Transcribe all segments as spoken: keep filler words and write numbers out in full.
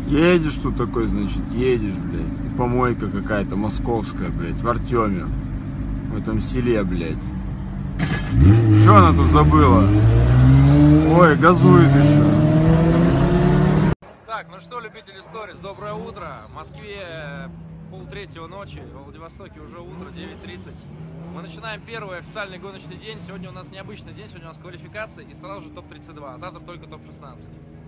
Едешь тут такой, значит, едешь, блядь. И помойка какая-то московская, блядь, в Артеме. В этом селе, блядь. Что она тут забыла? Ой, газует еще. Так, ну что, любители сторис, доброе утро. В Москве полтретьего ночи, в Владивостоке уже утро, девять тридцать. Мы начинаем первый официальный гоночный день. Сегодня у нас необычный день, сегодня у нас квалификация и сразу же топ тридцать два, а завтра только топ шестнадцать.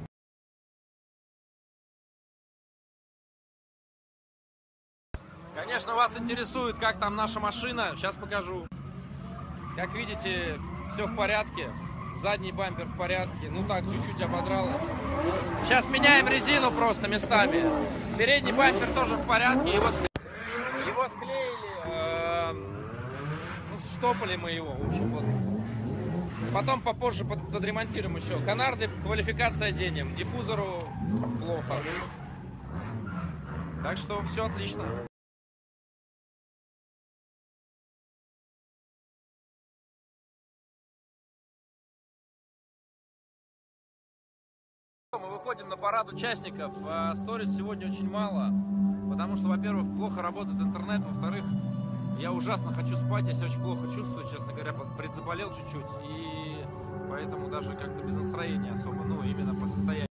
Конечно, вас интересует, как там наша машина. Сейчас покажу. Как видите, все в порядке. Задний бампер в порядке. Ну так, чуть-чуть ободралась. Сейчас меняем резину просто местами. Передний бампер тоже в порядке. Его, скле... его склеили. Э... Ну, штопали мы его. В общем, вот. Потом попозже под... подремонтируем еще. Канарды квалификация оденем. Диффузору плохо. Так что все отлично. Мы выходим на парад участников. Сторис сегодня очень мало, потому что, во-первых, плохо работает интернет, во-вторых, я ужасно хочу спать, я себя очень плохо чувствую, честно говоря, предзаболел чуть-чуть, и поэтому даже как-то без настроения особо, ну, именно по состоянию.